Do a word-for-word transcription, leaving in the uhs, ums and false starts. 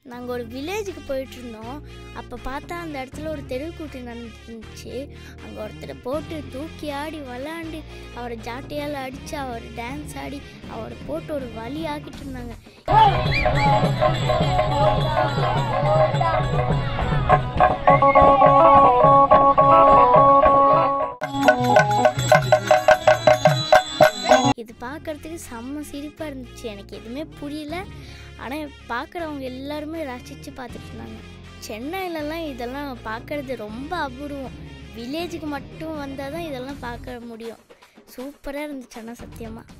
நாங்கள் ஒரு வில்லேஜுக்கு போயிட்டுருந்தோம். அப்போ பார்த்தா அந்த இடத்துல ஒரு தெருக்கூத்து நடந்துருந்துச்சு. அங்கே ஒருத்தரை போட்டு தூக்கி ஆடி விளாண்டு அவரை ஜாட்டையால் அடித்து அவர் டான்ஸ் ஆடி அவரை போட்டு ஒரு வழி ஆக்கிட்டு இருந்தாங்க. இது பார்க்குறதுக்கு செம்ம சிரிப்பாக இருந்துச்சு. எனக்கு எதுவுமே புரியல. ஆனால் பார்க்குறவங்க எல்லாருமே ரசித்து பார்த்துட்டு இருந்தாங்க. சென்னையிலலாம் இதெல்லாம் பார்க்குறது ரொம்ப அபூர்வம். வில்லேஜுக்கு மட்டும் வந்தால் தான் இதெல்லாம் பார்க்க முடியும். சூப்பராக இருந்துச்சு ஆனால் சத்தியமாக.